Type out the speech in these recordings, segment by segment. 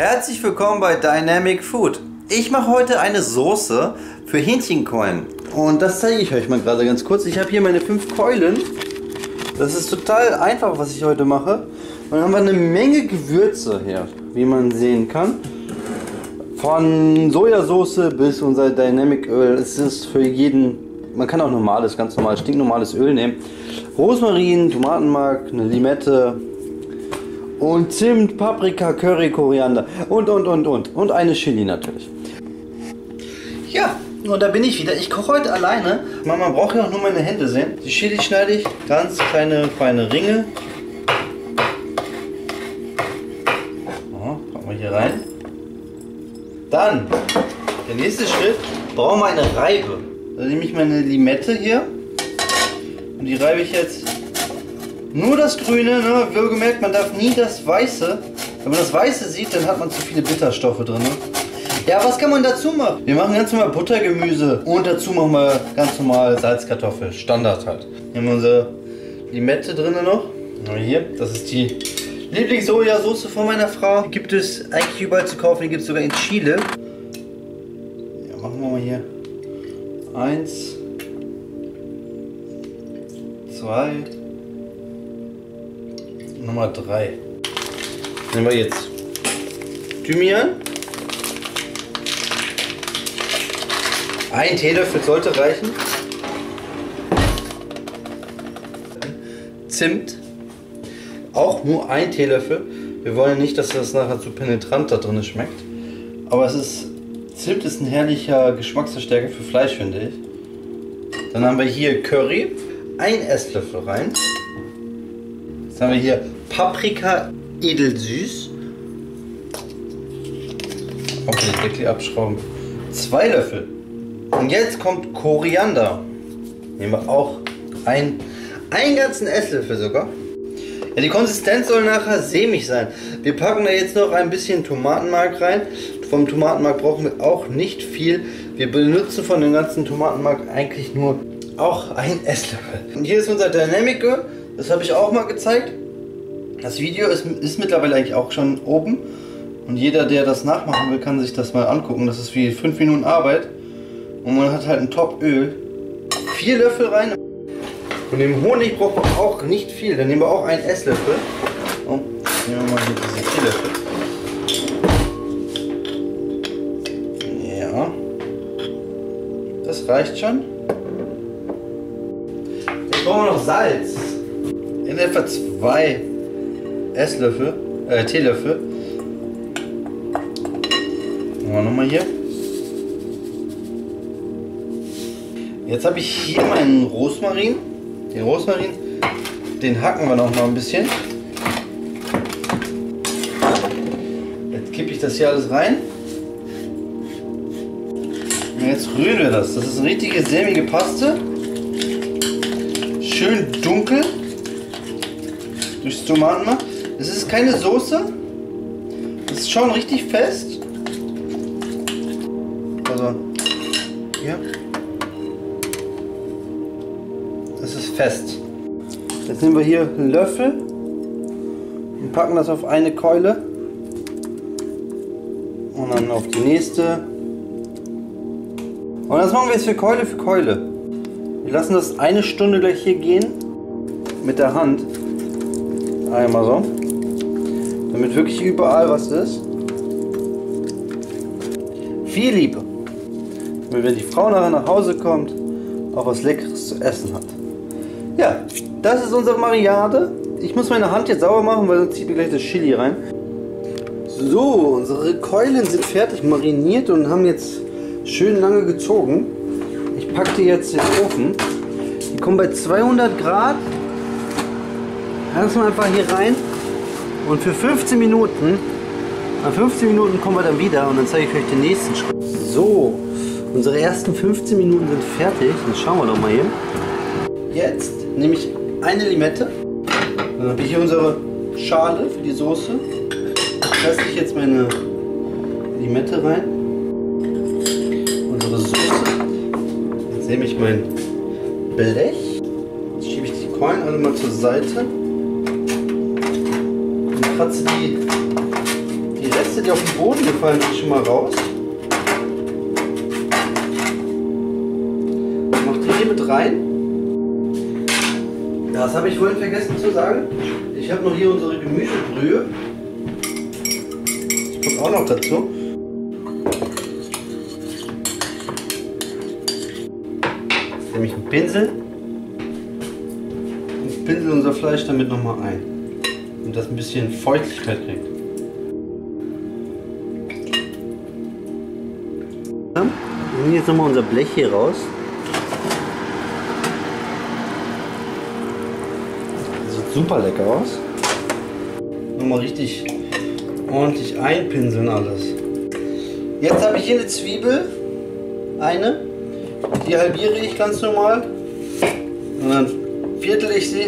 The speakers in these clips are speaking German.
Herzlich willkommen bei Dynamic Food. Ich mache heute eine Soße für Hähnchenkeulen. Und das zeige ich euch mal gerade ganz kurz. Ich habe hier meine 5 Keulen. Das ist total einfach, was ich heute mache. Und dann haben wir eine Menge Gewürze hier, wie man sehen kann. Von Sojasauce bis unser Dynamic Öl. Es ist für jeden, man kann auch normales, ganz normales, stinknormales Öl nehmen. Rosmarin, Tomatenmark, eine Limette. Und Zimt, Paprika, Curry, Koriander und eine Chili natürlich. Ja, und da bin ich wieder. Ich koche heute alleine. Man braucht ja auch nur meine Hände sehen. Die Chili schneide ich ganz kleine, feine Ringe. So, packen wir hier rein. Dann, der nächste Schritt, brauchen wir eine Reibe. Da nehme ich meine Limette hier und die reibe ich jetzt. Nur das Grüne, ne? Wohlgemerkt, man darf nie das Weiße. Wenn man das Weiße sieht, dann hat man zu viele Bitterstoffe drin. Ne? Ja, was kann man dazu machen? Wir machen ganz normal Buttergemüse und dazu machen wir ganz normal Salzkartoffel, Standard halt. Hier haben wir unsere Limette drin noch. Hier, das ist die Lieblings-Sojasauce von meiner Frau. Die gibt es eigentlich überall zu kaufen, die gibt es sogar in Chile. Ja, machen wir mal hier 1, 2, Nummer 3. Nehmen wir jetzt Thymian. 1 Teelöffel sollte reichen. Zimt. Auch nur 1 Teelöffel. Wir wollen nicht, dass das nachher zu penetrant da drin schmeckt. Aber Zimt ist ein herrlicher Geschmacksverstärker für Fleisch, finde ich. Dann haben wir hier Curry. 1 Esslöffel rein. Jetzt haben wir hier Paprika edelsüß. Auch den Deckel abschrauben. 2 Löffel. Und jetzt kommt Koriander. Nehmen wir auch einen ganzen Esslöffel sogar. Ja, die Konsistenz soll nachher sämig sein. Wir packen da jetzt noch ein bisschen Tomatenmark rein. Vom Tomatenmark brauchen wir auch nicht viel. Wir benutzen von dem ganzen Tomatenmark eigentlich nur auch 1 Esslöffel. Und hier ist unser Dynamic Öl. Das habe ich auch mal gezeigt. Das Video ist mittlerweile eigentlich auch schon oben. Und jeder, der das nachmachen will, kann sich das mal angucken. Das ist wie 5 Minuten Arbeit. Und man hat halt ein Top-Öl. 4 Löffel rein. Und dem Honig braucht man auch nicht viel. Dann nehmen wir auch 1 Esslöffel. Oh, nehmen wir mal hier diese 4 Löffel. Ja. Das reicht schon. Jetzt brauchen wir noch Salz. In etwa 2 Teelöffel. Machen wir nochmal hier. Jetzt habe ich hier meinen Rosmarin. Den Rosmarin, den hacken wir noch mal ein bisschen. Jetzt kippe ich das hier alles rein. Und jetzt rühren wir das. Das ist eine richtige sämige Paste. Schön dunkel. Durchs Tomatenmark. Es ist keine Soße. Es ist schon richtig fest. Also, hier. Es ist fest. Jetzt nehmen wir hier einen Löffel und packen das auf eine Keule. Und dann auf die nächste. Und das machen wir jetzt für Keule. Wir lassen das 1 Stunde gleich hier gehen. Mit der Hand. Einmal so. Damit wirklich überall was ist. Viel Liebe. Damit, wenn die Frau nachher nach Hause kommt, auch was Leckeres zu essen hat. Ja, das ist unsere Marinade. Ich muss meine Hand jetzt sauber machen, weil sonst zieht mir gleich das Chili rein. So, unsere Keulen sind fertig mariniert und haben jetzt schön lange gezogen. Ich packe die jetzt in den Ofen. Die kommen bei 200 Grad. Lassen wir einfach hier rein. Und für 15 Minuten, nach 15 Minuten kommen wir dann wieder und dann zeige ich euch den nächsten Schritt. So, unsere ersten 15 Minuten sind fertig. Dann schauen wir doch mal hier. Jetzt nehme ich eine Limette. Dann habe ich hier unsere Schale für die Soße. Da lasse ich jetzt meine Limette rein. Unsere Soße. Jetzt nehme ich mein Blech. Jetzt schiebe ich die Keulen alle mal zur Seite. Und kratze die Reste, die auf den Boden gefallen sind, schon mal raus. Macht die hier mit rein. Das habe ich vorhin vergessen zu sagen. Ich habe noch hier unsere Gemüsebrühe. Die kommt auch noch dazu. Nämlich einen Pinsel. Und pinsel unser Fleisch damit nochmal ein. Und das ein bisschen Feuchtigkeit kriegt. Wir nehmen jetzt nochmal unser Blech hier raus. Das sieht super lecker aus. Nochmal richtig ordentlich einpinseln alles. Jetzt habe ich hier eine Zwiebel. Eine. Die halbiere ich ganz normal. Und dann viertel ich sie.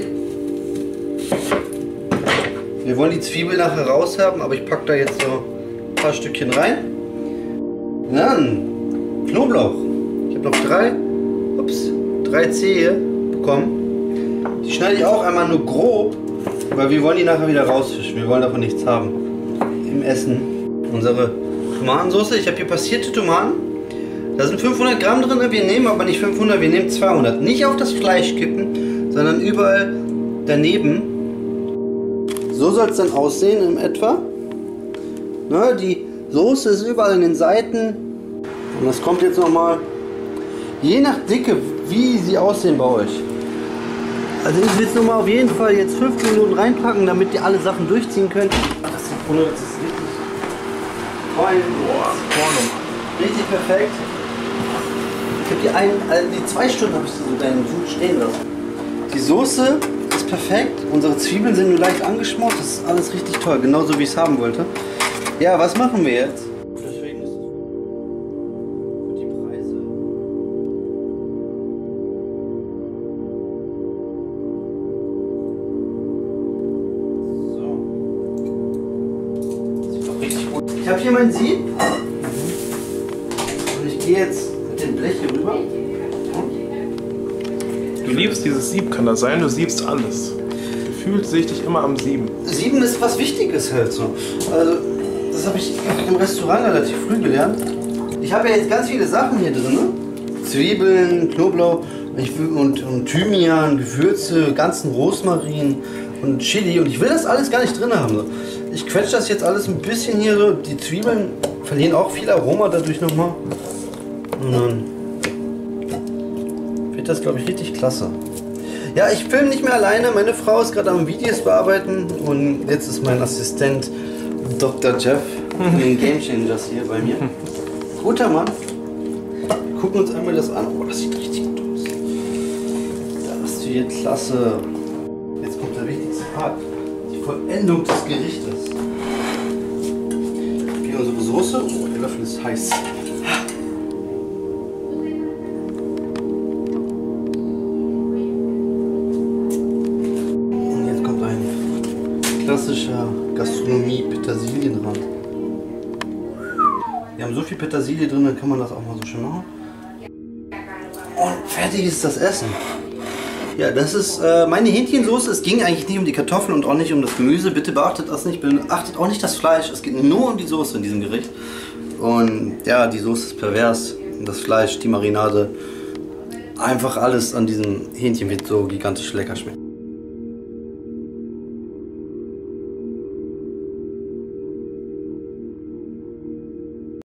Wir wollen die Zwiebel nachher raus haben, aber ich packe da jetzt so ein paar Stückchen rein. Dann Knoblauch. Ich habe noch drei Zehe bekommen. Die schneide ich auch einmal nur grob, weil wir wollen die nachher wieder rausfischen. Wir wollen davon nichts haben im Essen. Unsere Tomatensauce. Ich habe hier passierte Tomaten. Da sind 500 Gramm drin. Wir nehmen aber nicht 500, wir nehmen 200. Nicht auf das Fleisch kippen, sondern überall daneben. So soll es dann aussehen in etwa. Na, die Soße ist überall in den Seiten. Und das kommt jetzt nochmal, je nach Dicke, wie sie aussehen bei euch. Also ich will es nochmal auf jeden Fall jetzt 15 Minuten reinpacken, damit ihr alle Sachen durchziehen könnt. Das ist richtig toll. Richtig perfekt. Ich habe die 2 Stunden habe ich so deinen Sud stehen lassen. Die Soße ist perfekt. Unsere Zwiebeln sind nur leicht angeschmort. Das ist alles richtig toll. Genauso wie ich es haben wollte. Ja, was machen wir jetzt? Deswegen ist es für die Preise. So. Sieht doch richtig gut. Ich habe hier mein Sieb. Und ich gehe jetzt mit dem Blech hier rüber. Du liebst dieses Sieb, kann das sein? Du siebst alles. Gefühlt sehe ich dich immer am Sieben. Sieben ist was Wichtiges halt so. Also, das habe ich im Restaurant relativ früh gelernt. Ich habe ja jetzt ganz viele Sachen hier drin. Zwiebeln, Knoblauch und Thymian, Gewürze, ganzen Rosmarin und Chili. Und ich will das alles gar nicht drin haben. So. Ich quetsche das jetzt alles ein bisschen hier so. Die Zwiebeln verlieren auch viel Aroma dadurch nochmal. Und dann wird das, glaube ich, richtig klasse. Ja, ich filme nicht mehr alleine. Meine Frau ist gerade am Videos bearbeiten. Und jetzt ist mein Assistent Dr. Jeff von den Game Changers hier bei mir. Guter Mann. Wir gucken uns einmal das an. Oh, das sieht richtig gut aus. Das wird klasse. Jetzt kommt der wichtigste Part. Die Vollendung des Gerichtes. Hier unsere Soße. Oh, der Löffel ist heiß. Und jetzt kommt ein klassischer Gastronomie-Petersilie dran. Wir haben so viel Petersilie drin, dann kann man das auch mal so schön machen. Und fertig ist das Essen. Ja, das ist meine Hähnchensoße. Es ging eigentlich nicht um die Kartoffeln und auch nicht um das Gemüse. Bitte beachtet das nicht. Beachtet auch nicht das Fleisch. Es geht nur um die Soße in diesem Gericht. Und ja, die Soße ist pervers. Und das Fleisch, die Marinade. Einfach alles an diesem Hähnchen wird so gigantisch lecker schmecken.